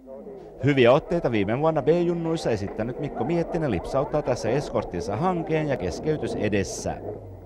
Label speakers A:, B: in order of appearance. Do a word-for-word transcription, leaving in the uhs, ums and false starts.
A: Hyviä otteita viime vuonna B-junnuissa esittänyt Mikko Miettinen lipsauttaa tässä eskorttinsa hankeen ja keskeytys edessä.